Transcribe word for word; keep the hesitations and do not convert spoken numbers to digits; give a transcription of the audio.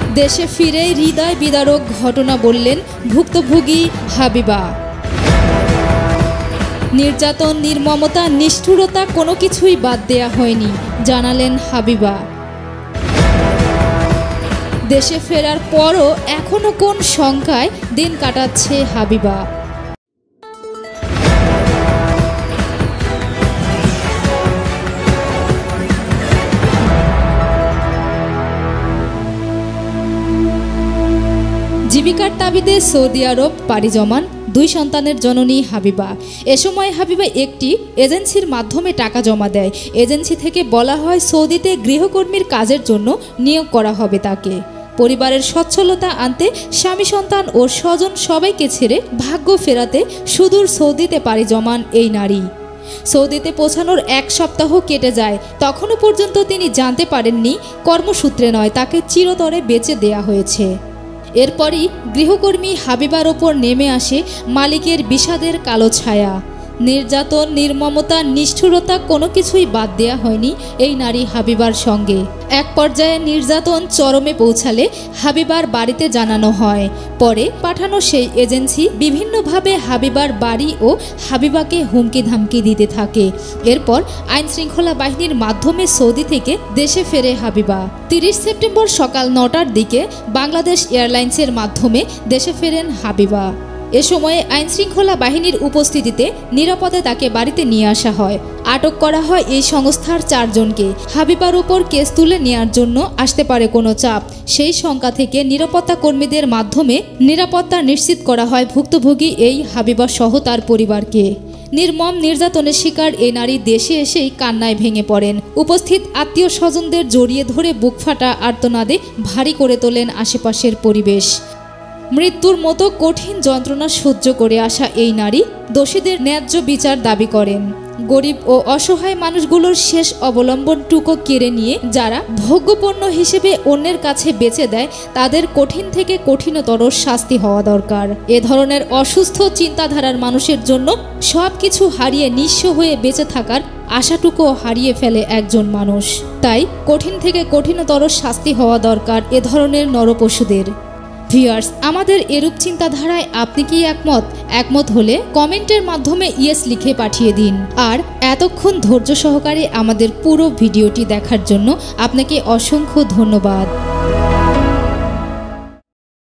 দেশে ফিরে হৃদয় বিদারক ঘটনা বললেন ভুক্তভোগী হাবিবা। নির্যাতন, নির্মমতা, নিষ্ঠুরতা কোনো কিছুই বাদ দেয়া হয়নি, জানালেন হাবিবা। দেশে ফেরার পরও এখনো কোন শঙ্কায় দিন কাটাচ্ছে হাবিবা। জীবিকার তাগিদে সৌদি আরব পাড়ি জমান দুই সন্তানের জননী হাবিবা। এ সময় হাবিবা একটি এজেন্সির মাধ্যমে টাকা জমা দেয়। এজেন্সি থেকে বলা হয় সৌদিতে গৃহকর্মীর কাজের জন্য নিয়োগ করা হবে তাকে। পরিবারের সচ্ছলতা আনতে স্বামী, সন্তান ও স্বজন সবাইকে ছেড়ে ভাগ্য ফেরাতে সুদূর সৌদিতে পাড়ি জমান এই নারী। সৌদিতে পৌঁছানোর এক সপ্তাহ কেটে যায়, তখনও পর্যন্ত তিনি জানতে পারেননি কর্মসূত্রে নয়, তাকে চিরতরে বেচে দেয়া হয়েছে। এরপরই গৃহকর্মী হাবিবার ওপর নেমে আসে মালিকের বিষাদের কালো ছায়া। নির্যাতন, নির্মমতা, নিষ্ঠুরতা কোনো কিছুই বাদ দেয়া হয়নি এই নারী হাবিবার সঙ্গে। এক পর্যায়ে নির্যাতন চরমে পৌঁছালে হাবিবার বাড়িতে জানানো হয়। পরে পাঠানো সেই এজেন্সি বিভিন্নভাবে হাবিবার বাড়ি ও হাবিবাকে হুমকি ধামকি দিতে থাকে। এরপর আইন শৃঙ্খলা বাহিনীর মাধ্যমে সৌদি থেকে দেশে ফেরে হাবিবা। তিরিশ সেপ্টেম্বর সকাল নটার দিকে বাংলাদেশ এয়ারলাইন্সের মাধ্যমে দেশে ফেরেন হাবিবা। এ সময়ে আইন শৃঙ্খলা বাহিনীর উপস্থিতিতে নিরাপদে তাকে বাড়িতে নিয়ে আসা হয়। আটক করা হয় এই সংস্থার চারজনকে। হাবিবার উপর কেস তুলে নেওয়ার জন্য আসতে পারে কোনো চাপ, সেই শঙ্কা থেকে নিরাপত্তা কর্মীদের মাধ্যমে নিরাপত্তা নিশ্চিত করা হয় ভুক্তভোগী এই হাবিবা সহ তার পরিবারকে। নির্মম নির্যাতনের শিকার এই নারী দেশে এসেই কান্নায় ভেঙে পড়েন। উপস্থিত আত্মীয় স্বজনদের জড়িয়ে ধরে বুকফাটা আর্তনাদে ভারী করে তোলেন আশেপাশের পরিবেশ। মৃত্যুর মতো কঠিন যন্ত্রণা সহ্য করে আসা এই নারী দোষীদের ন্যায্য বিচার দাবি করেন। গরিব ও অসহায় মানুষগুলোর শেষ অবলম্বনটুকু কেড়ে নিয়ে যারা ভোগ্যপণ্য হিসেবে অন্যের কাছে বেচে দেয়, তাদের কঠিন থেকে কঠিনতর শাস্তি হওয়া দরকার। এ ধরনের অসুস্থ চিন্তাধারার মানুষের জন্য সব কিছু হারিয়ে নিঃস্ব হয়ে বেঁচে থাকার আশাটুকুও হারিয়ে ফেলে একজন মানুষ। তাই কঠিন থেকে কঠিনতর শাস্তি হওয়া দরকার এ ধরনের নরপশুদের। ভিউয়ার্স, আমাদের এরূপ চিন্তাধারায় আপনি কি একমত? একমত হলে কমেন্টের মাধ্যমে ইয়েস লিখে পাঠিয়ে দিন। আর এতক্ষণ ধৈর্য সহকারে আমাদের পুরো ভিডিওটি দেখার জন্য আপনাকে অসংখ্য ধন্যবাদ।